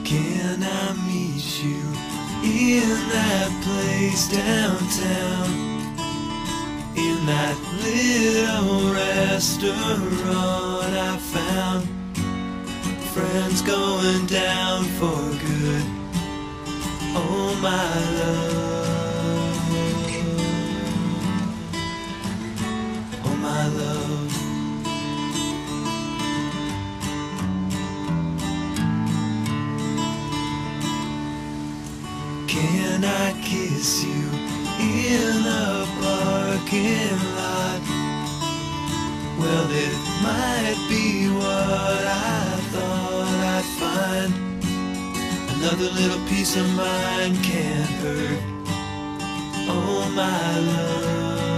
Can I meet you in that place downtown? In that little restaurant I found. Friends going down for good. Oh my love, oh my love. Can I kiss you in the parking lot? Well, it might be what I thought I'd find. Another little piece of mind can't hurt. Oh my love.